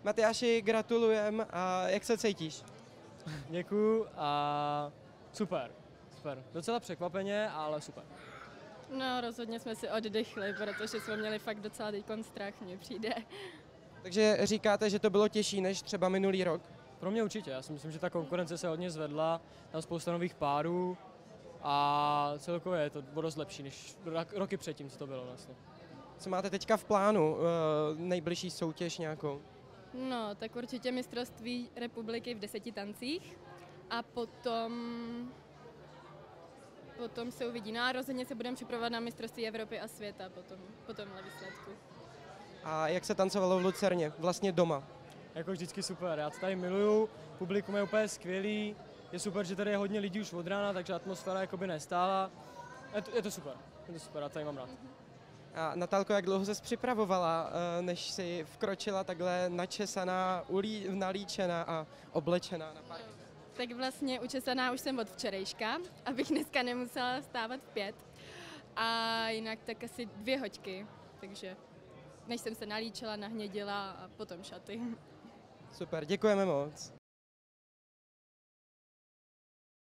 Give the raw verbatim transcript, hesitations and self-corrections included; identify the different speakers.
Speaker 1: Matyáši, gratulujem a jak se cítíš?
Speaker 2: Děkuju a super, super. Docela překvapeně, ale super.
Speaker 3: No, rozhodně jsme si oddechli, protože jsme měli fakt docela teď strach, mně přijde.
Speaker 1: Takže říkáte, že to bylo těžší než třeba minulý rok?
Speaker 2: Pro mě určitě, já si myslím, že ta konkurence se hodně zvedla, tam spousta nových párů a celkově je to bylo dost lepší než roky předtím, co to bylo vlastně.
Speaker 1: Co máte teďka v plánu? Nejbližší soutěž nějakou?
Speaker 3: No, tak určitě mistrovství republiky v deseti tancích a potom, potom se uvidí. No a rozhodně se budeme připravovat na mistrovství Evropy a světa potom, po tomhle výsledku.
Speaker 1: A jak se tancovalo v Lucerně? Vlastně doma?
Speaker 2: Jako vždycky super, já to tady miluju, publikum je úplně skvělý, je super, že tady je hodně lidí už od rána, takže atmosféra jakoby nestála. Je to, je to super, je to super, já tady mám rád.
Speaker 1: A Natálko, jak dlouho ses připravovala, než jsi vkročila takhle načesaná, ulí, nalíčená a oblečená na parket?
Speaker 3: Tak vlastně učesaná už jsem od včerejška, abych dneska nemusela vstávat v pět. A jinak tak asi dvě hoďky, takže než jsem se nalíčila, nahnědila a potom šaty.
Speaker 1: Super, děkujeme moc.